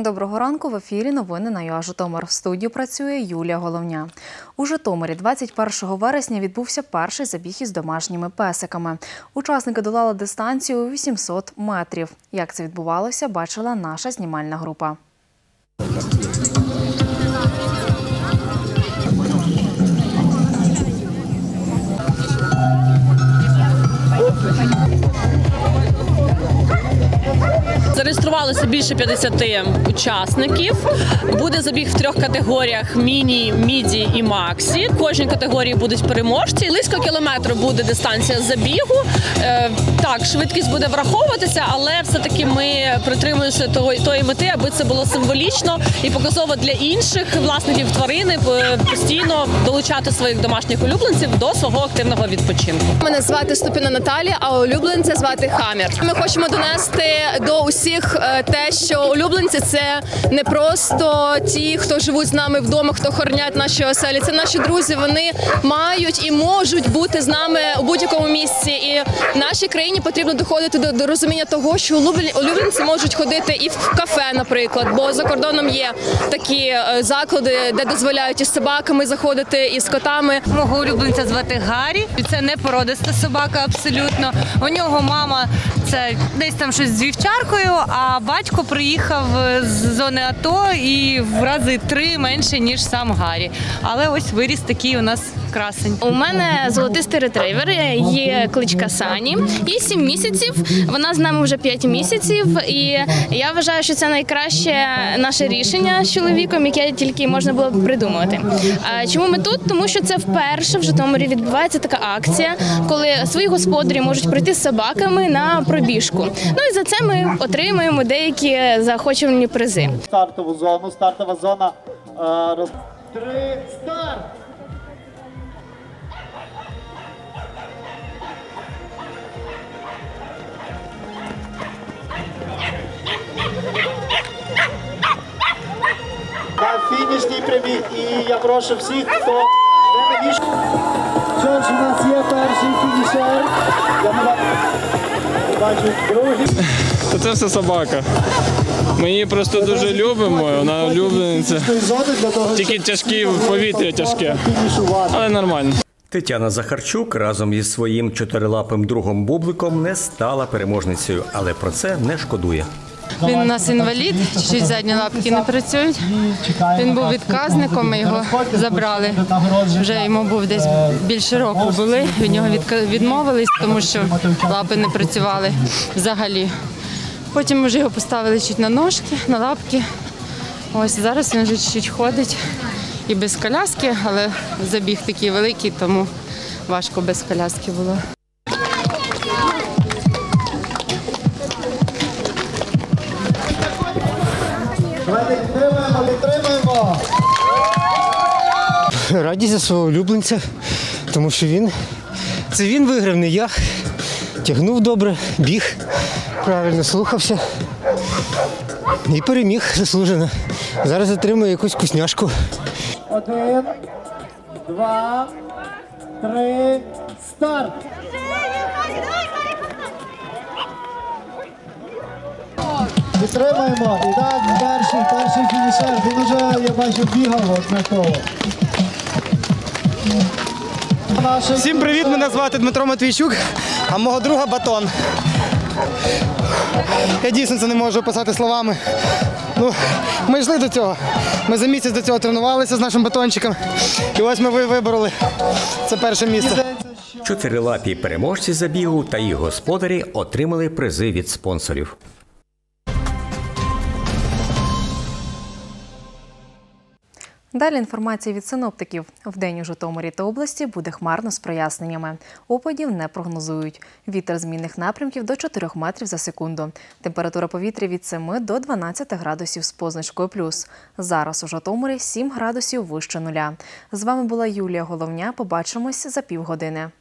Доброго ранку, в ефірі новини на ЮА Житомир. В студії працює Юлія Головня. У Житомирі 21 вересня відбувся перший забіг із домашніми песиками. Учасники долали дистанцію у 800 метрів. Як це відбувалося, бачила наша знімальна група. Зареєструвалося більше 50 учасників. Буде забіг в 3 категоріях – міні, міді і максі. В кожній категорії будуть переможці. Близько кілометру буде дистанція забігу. Так, швидкість буде враховуватися, але все-таки ми притримуємося тої мети, аби це було символічно і показово для інших власників тварини постійно долучати своїх домашніх улюбленців до свого активного відпочинку. Мене звати Ступіна Наталія, а улюбленця звати Хамір. Ми хочемо донести до усіх те, що улюбленці – це не просто ті, хто живуть з нами вдома, хто охороняють наші оселі. Це наші друзі, вони мають і можуть бути з нами у будь-якому місці. І в нашій країні потрібно доходити до розуміння того, що улюбленці можуть ходити і в кафе, наприклад, бо за кордоном є такі заклади, де дозволяють із собаками заходити, і з котами. Мого улюбленця звати Гаррі. Це не породиста собака абсолютно. У нього мама це десь там щось з вівчаркою, а батько приїхав з зони АТО і в рази 3 менше, ніж сам Гаррі. Але ось виріс такий у нас красень. У мене золотистий ретривер, є кличка Сані, їй 7 місяців, вона з нами вже 5 місяців, і я вважаю, що це найкраще наше рішення з чоловіком, яке тільки можна було б придумати. Чому ми тут? Тому що це вперше в Житомирі відбувається така акція, коли свої господарі можуть прийти з собаками на пробіжку. Ну і за це ми отримуємо деякі заохочувальні призи. Стартова зона. 3, старт! На фінішній прямій. І я прошу всіх, хто не навіщо. Що ж, у нас є перший фінішер. Я бачу другий. Це все собака. Ми її просто дуже любимо, вона улюблениця. Тільки тяжкі, повітря тяжке, але нормально. Тетяна Захарчук разом із своїм 4-лапим другом Бубликом не стала переможницею, але про це не шкодує. Він у нас інвалід, чуть задні лапки не працюють. Він був відказником, ми його забрали. Вже йому був десь більше року були, від нього відмовились, тому що лапи не працювали взагалі. Потім вже його поставили чуть на ножки, на лапки. Ось зараз він вже чуть ходить і без коляски, але забіг такий великий, тому важко без коляски було. Підтримуємо! Радість за свого улюбленця, тому що він виграв, не я. Тягнув добре, біг, правильно слухався і переміг заслужено. Зараз отримує якусь вкусняшку. 1, 2, 3, старт! Підтримуємо. І так, перший фінішер. Він уже, я бачу, бігав однаково. Всім привіт, мене звати Дмитро Матвійчук, а мого друга Батон. Я дійсно це не можу описати словами. Ми йшли до цього. Ми за місяць до цього тренувалися з нашим батончиком. І ось ми вибороли це перше місце. 4-лапі переможці забігу та їх господарі отримали призи від спонсорів. Далі інформація від синоптиків. Вдень у Житомирі та області буде хмарно з проясненнями. Опадів не прогнозують. Вітер змінних напрямків до 4 метрів за секунду. Температура повітря від 7 до 12 градусів з позначкою плюс. Зараз у Житомирі 7 градусів вище нуля. З вами була Юлія Головня. Побачимось за півгодини.